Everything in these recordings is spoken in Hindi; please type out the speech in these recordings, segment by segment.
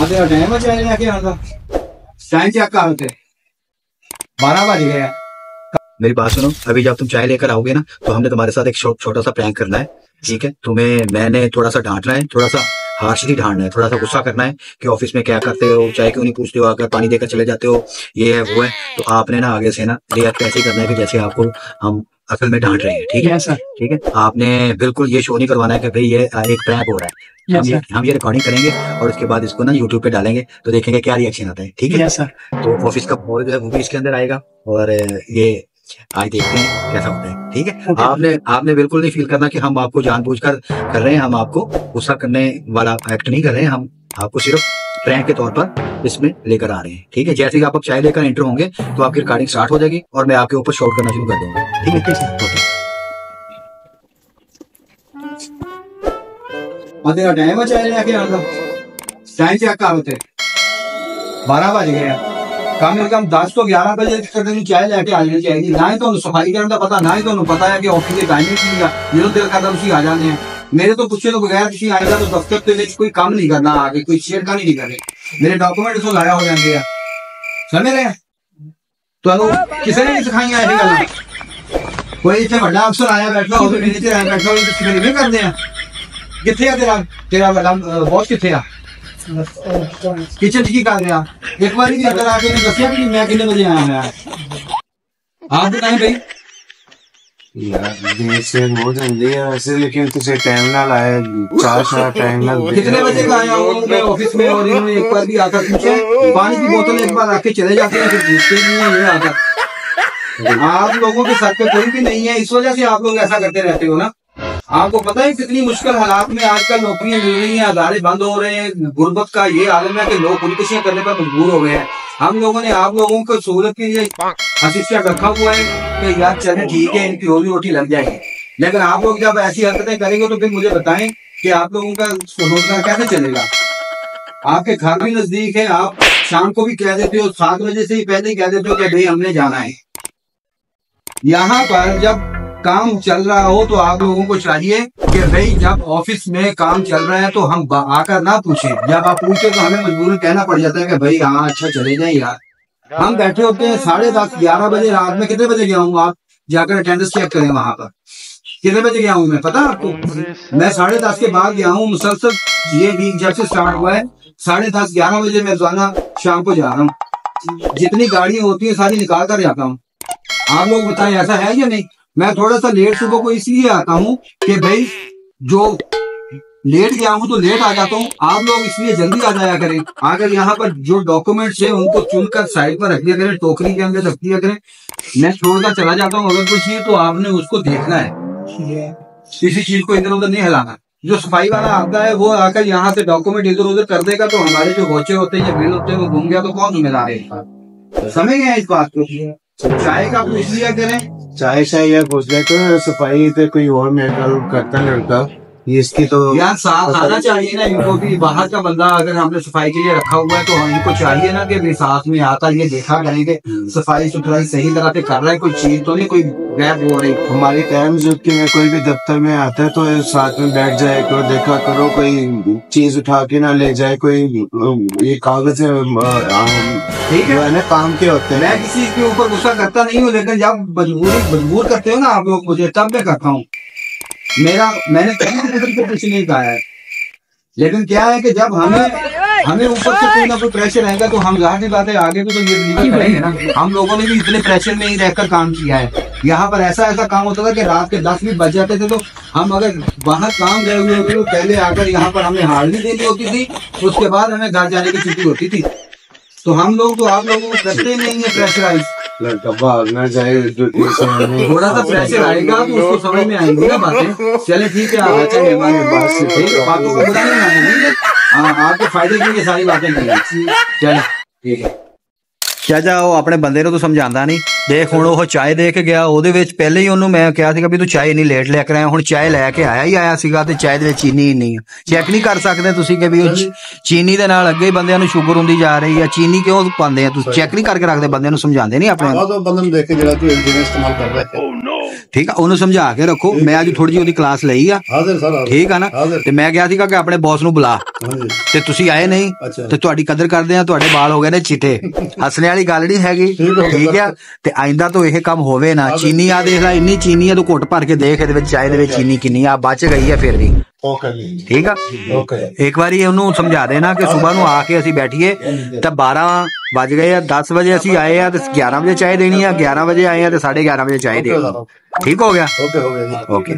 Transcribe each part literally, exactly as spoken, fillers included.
टाइम है चाय लेके आना, टाइम चेक कर होते बारह बज गए। मेरी बात सुनो, अभी जब तुम चाय लेकर आओगे ना तो हमने तुम्हारे साथ एक छोटा सा प्रैंक करना है, ठीक है? तुम्हें मैंने थोड़ा सा डांटना है, थोड़ा सा हार्शली डांटना है, थोड़ा सा गुस्सा करना है कि ऑफिस में क्या करते हो, चाय क्यों नहीं पूछते हो, आकर पानी देकर चले जाते हो, ये है वो है। तो आपने ना आगे से ना रिएक्ट ऐसे करना है कि जैसे आपको हम असल में डांट रहे हैं, ठीक है सर? ठीक है, आपने बिल्कुल ये शो नहीं करवाना है कि भाई ये एक प्रैंक हो रहा है। हम ये हम ये रिकॉर्डिंग करेंगे और उसके बाद इसको ना यूट्यूब पे डालेंगे तो देखेंगे क्या रिएक्शन आता है, ठीक है सर? तो ऑफिस का माहौल जो है वो भी इसके अंदर आएगा और ये आज देखते हैं कैसा होता है, ठीक है? आपने आपने बिल्कुल नहीं फील करना कि हम आपको जानबूझकर कर रहे हैं, हम आपको गुस्सा करने वाला एक्ट नहीं कर रहे हैं, हम आपको सिर्फ प्रैंक के तौर पर इसमें लेकर आ रहे हैं, ठीक है? जैसे ही आप चाय लेकर एंटर होंगे तो आपकी रिकॉर्डिंग स्टार्ट हो जाएगी और मैं आपके ऊपर शॉट करना शुरू कर दूंगा, ठीक है? तेरा टाइम है चाय लेके आना, टाइम चेक कर होते बारह बज गए। कम से कम दस तो ग्यारह बजे तक चाय लेके आ जानी चाहिए। ना ही तो सफाई करने का पता, ना ही तो पता है कि ऑफिस की टाइमिंग की है, जो दिल करता उसी आ जाने हैं। मेरे तो पूछे तो बगैर किसी आएगा तो दफ्तर के लिए कोई काम नहीं करना, आगे कोई छेड़खानी नहीं करनी, मेरे डॉक्यूमेंट तो लाया हो जाएंगे। समझ रहे? तो किसी ने नहीं सिखाई ऐसी गल, कोई इतने बड़ा अफसर आया बैठा हो नीचे आया बैठा हो नहीं करते हैं। किथे तेरा तेरा बॉस किथे आ? किचन की कर रहा एक बार भी अगर आके ने दसिया कि मैं कितने बजे आया मैं आप बताएं भाई यार देर से हो जाती है वैसे, लेकिन तुझे टाइम ना लाए चार चार टाइम ना कितने बजे का आया हूँ मैं ऑफिस में और इन्होंने एक बार भी आकर पूछे, पानी की बोतल एक बार आके चले जाते हैं फिर पूछते नहीं है ये आकर। आप लोगों के सर पे कोई भी नहीं है, इस वजह से आप लोग ऐसा करते रहते हो ना। आपको पता है कितनी मुश्किल हालात में आजकल नौकरियां मिल रही हैं, अदारे बंद हो रहे हैं, गुर्बत का ये आलम है कि लोग खुदकुशियां करने पर मजबूर हो गए हैं। हम लोगों ने आप लोगों को सहूलत के लिए असिस्टेंट रखा हुआ है कि यार चले ठीक है इनकी रोजी रोटी लग जाएगी, लेकिन आप लोग जब ऐसी हरकतें करेंगे तो फिर मुझे बताएं कि आप लोगों का रोजगार कैसे चलेगा। आपके घर भी नजदीक है, आप शाम को भी कह देते हो, सात बजे से ही पहले ही कह देते हो कि भाई हमने जाना है। यहाँ पर जब काम चल रहा हो तो आप लोगों को चाहिए कि भाई जब ऑफिस में काम चल रहा है तो हम आकर ना पूछें, जब आप पूछे तो हमें मजबूरन कहना पड़ जाता है कि भाई हाँ अच्छा चले जाए यार। हम बैठे होते हैं साढ़े दस ग्यारह बजे रात में, कितने बजे गया हूँ आप जाकर अटेंडेंस चेक करें वहां पर, कितने बजे गया हूँ मैं पता आपको? मैं साढ़े दस के बाद गया हूँ मुसलसल, ये वीक जब से स्टार्ट हुआ है साढ़े दस ग्यारह बजे मैं रोजाना शाम को जा रहा हूँ, जितनी गाड़ियां होती है सारी निकाल कर जाता हूँ। आप लोग बताएं ऐसा है या नहीं? मैं थोड़ा सा लेट सुबह को इसलिए आता हूँ कि भाई जो लेट गया हूँ तो लेट आ जाता हूँ, आप लोग इसलिए जल्दी आ जाया करें। अगर यहाँ पर जो डॉक्यूमेंट्स है उनको चुनकर साइड पर रख दिया करें, टोकरी के अंदर रख दिया करें, मैं छोड़कर चला जाता हूँ। अगर कुछ चीज तो आपने उसको देखना है, किसी चीज को इधर उधर नहीं हिलाना। जो सफाई वाला आता है वो आकर यहाँ से डॉक्यूमेंट इधर उधर कर देगा तो हमारे जो बच्चे होते हैं या बिल होते हैं वो घूम गया तो कौन जिम्मेदार है? समझ गए इस बात को? चाय का पूछ लिया करें, चाय चाय यार पूछ ले तो सफाई तो कोई और मेरे करता लड़का ये इसकी तो यार साथ आना चाहिए ना इनको भी। बाहर का बंदा अगर हमने सफाई के लिए रखा हुआ है तो इनको चाहिए ना कि साथ में आता ये देखा करेंगे सफाई सुथराई सही तरह से कर रहा है, कोई चीज तो नहीं कोई गैप हो रही। हमारी टाइम जो कि मैं कोई भी दफ्तर में आता है तो साथ में बैठ जाए करो, देखा करो कोई चीज उठा के ना ले जाए, कोई ये कागज ठीक है ना काम के होते हैं। मैं किसी के ऊपर गुस्सा करता नहीं हूँ, लेकिन जब मजबूरी मजबूर करते हो ना आप लोग मुझे तब मैं करता हूँ। मेरा मैंने कभी कुछ नहीं कहा है, लेकिन क्या है कि जब हमें हमें ऊपर से कोई ना कोई प्रेशर रहेगा तो हम जाहिर सी बात है आगे भी तो ये डिलीवर करेंगे ना। हम लोगों ने भी इतने प्रेशर में ही रहकर काम किया है। यहाँ पर ऐसा ऐसा काम होता था कि रात के दस भी बज जाते थे तो हम अगर बाहर काम गए हुए होते तो पहले आकर यहाँ पर हमें हाजिरी देनी होती थी, उसके बाद हमें घर जाने की छुट्टी होती थी। तो हम लोग तो आप लोगों को करते नहीं है प्रेशराइज। लड़का भागना जाए थोड़ा सा प्रेशर आएगा तो उसको समझ में आएंगी ना बातें। चले ठीक है आप अच्छा मेहमान बात से ठीक बातों को बुरा नहीं मानेंगे, आपके फायदे के लिए सारी बातें करेंगे। चले ठीक है क्या जाओ अपने बंदे ਨੂੰ तो समझांदा नहीं। देख हुण ਉਹ ਚਾय ਦੇ ਕੇ ਗਿਆ, ਉਹਦੇ ਵਿੱਚ ਪਹਿਲੇ ਹੀ ਉਹਨੂੰ ਮੈਂ ਕਿਹਾ ਸੀਗਾ ਵੀ ਤੂੰ ਚਾय ਨਹੀਂ ਲੇਟ ਲੈ ਕੇ ਆਇਆ, ਹੁਣ ਚਾय ਲੈ ਕੇ ਆਇਆ ਹੀ ਆਇਆ ਸੀਗਾ ਤੇ ਚਾय ਦੇ ਵਿੱਚ ਚੀਨੀ ਨਹੀਂ। ਚੈੱਕ ਨਹੀਂ ਕਰ ਸਕਦੇ ਤੁਸੀਂ ਕਿ ਵੀ ਉਹ ਚੀਨੀ ਦੇ ਨਾਲ ਅੱਗੇ ਬੰਦਿਆਂ ਨੂੰ ਸ਼ੂਗਰ ਹੁੰਦੀ ਜਾ ਰਹੀ ਹੈ, ਚੀਨੀ ਕਿਉਂ ਪਾਉਂਦੇ ਆ ਤੁਸੀਂ ਚੈੱਕ ਨਹੀਂ ਕਰਕੇ ਰੱਖਦੇ, ਬੰਦਿਆਂ ਨੂੰ ਸਮਝਾਉਂਦੇ ਨਹੀਂ ਆਪਣੇ। ਬੰਦੇ ਨੂੰ ਦੇਖ ਕੇ ਜਿਹੜਾ ਤੂੰ ਜਿਵੇਂ ਇਸਤੇਮਾਲ ਕਰ ਰਿਹਾ ਹੈ ठीक है ਉਹਨੂੰ ਸਮਝਾ ਕੇ ਰੱਖੋ ਮੈਂ ਅੱਜ ਥੋੜੀ ਜਿਹੀ ਉਹਦੀ ਕਲਾਸ ਲਈ ਆ ਹਾਜ਼ਰ ਸਰ ਠੀਕ ਆ ਨਾ ਤੇ ਮੈਂ ਕਿਹਾ ਸੀਗਾ ਕਿ ਆਪਣੇ ਬੌਸ ਨੂੰ ਬੁਲਾ ਹਾਂਜੀ ਤੇ ਤੁਸੀਂ ਆਏ ਨਹੀਂ ਤੇ ਤੁਹਾਡੀ ਕਦਰ ਕਰਦੇ ਆ ਤੁਹਾਡੇ ਵਾਲ ਹੋ ਗਏ ਨੇ ਚਿੱਟੇ ਹੱਸਣੇ ਵਾਲੀ ਗੱਲ ਨਹੀਂ ਹੈਗੀ ਠੀਕ ਆ ਤੇ ਆਇੰਦਾ ਤੋਂ ਇਹ ਕੰਮ ਹੋਵੇ ਨਾ ਚੀਨੀ ਆ ਦੇਖ ਲੈ ਇੰਨੀ ਚੀਨੀ ਆ ਤੂੰ ਘੁੱਟ ਭਰ ਕੇ ਦੇਖ ਇਹਦੇ ਵਿੱਚ ਚਾਹ ਦੇ ਵਿੱਚ ਚੀਨੀ ਕਿੰਨੀ ਆ ਬਚ ਗਈ ਆ ਫਿਰ ਵੀ ਓਕੇ ਠੀਕ ਆ ਇੱਕ ਵਾਰੀ ਉਹਨੂੰ ਸਮਝਾ ਦੇਣਾ ਕਿ ਸਵੇਰ ਨੂੰ ਆ ਕੇ ਅਸੀਂ ਬੈਠੀਏ ਤਾਂ ਬਾਰਾਂ ਵੱਜ ਗਏ ਆ ਦਸ ਵਜੇ ਅਸੀਂ ਆਏ ਆ ਤੇ ਗਿਆਰਾਂ ਵਜੇ ਚਾਹ ਦੇਣੀ ਆ ਗਿਆਰਾਂ ਵਜੇ ਆਏ ਆ ਤੇ ਸਾਢੇ ਗਿਆਰਾਂ ਵਜੇ ਚਾਹ ਦੇ ठीक हो गया ओके हो गया ओके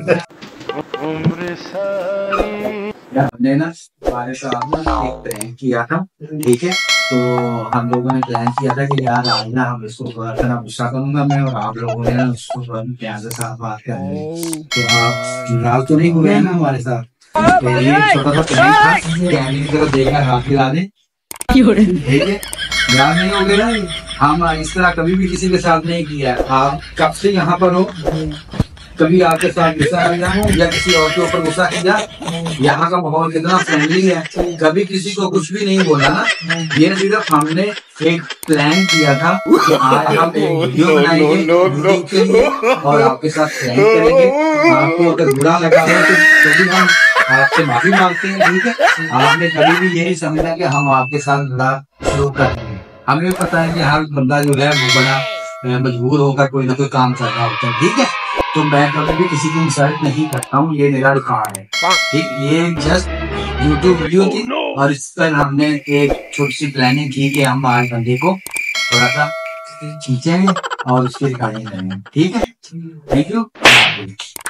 हमने ना हमारे साथ ना एक प्रैंक किया था ठीक है तो हम लोगों ने प्लान किया था कि यार आज ना हम इसको थोड़ा सा ना गुस्सा करूंगा मैं और आप लोगों ने ना उसको थोड़ा प्यार के साथ बात करनी तो आप नाराज तो नहीं हुए ना हमारे साथ तो ये छोटा सा प्रैंक था कैमरे की तरफ देखकर हाथ हिला दे ठीक है याद नहीं हो गया हम इस तरह कभी भी किसी के साथ नहीं किया आप कब से यहाँ पर हो कभी आपके साथ गुस्सा किया हो या किसी और के ऊपर गुस्सा किया यहाँ का माहौल कितना फ्रेंडली है कभी किसी को कुछ भी नहीं बोला ना ये सिर्फ हमने एक प्लान किया था कि आज हम एक वीडियो बनाएंगे और आपके साथ प्रैंक करेंगे आपको अगर बुरा लगा हो तो भी हम आपसे माफी मांगते हैं ठीक है आपने कभी भी ये नहीं समझा कि हम आपके साथ बुरा शुरू कर रहे हैं हमें पता है कि हर बंदा जो है वो बड़ा मजबूर होकर कोई ना कोई काम कर रहा होता है ठीक है तो मैं कभी भी किसी की इंसल्ट नहीं करता हूँ ये मेरा रिकॉर्ड है ठीक ये जस्ट यूट्यूब वीडियो थी और इस पर हमने एक छोटी सी प्लानिंग की कि हम आज बंदे को थोड़ा सा खींचेंगे और उसकी रिकॉर्डिंग करेंगे ठीक है थैंक यू